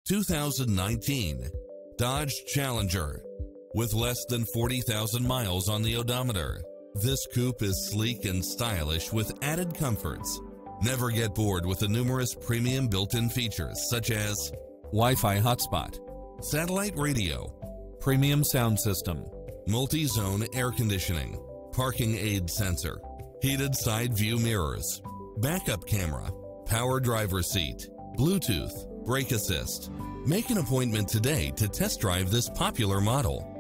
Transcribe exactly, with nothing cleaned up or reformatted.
two thousand nineteen Dodge Challenger. With less than forty thousand miles on the odometer, this coupe is sleek and stylish with added comforts. Never get bored with the numerous premium built-in features such as Wi-Fi hotspot, satellite radio, premium sound system, multi-zone air conditioning, parking aid sensor, heated side view mirrors, backup camera, power driver seat, Bluetooth, brake assist. Make an appointment today to test drive this popular model.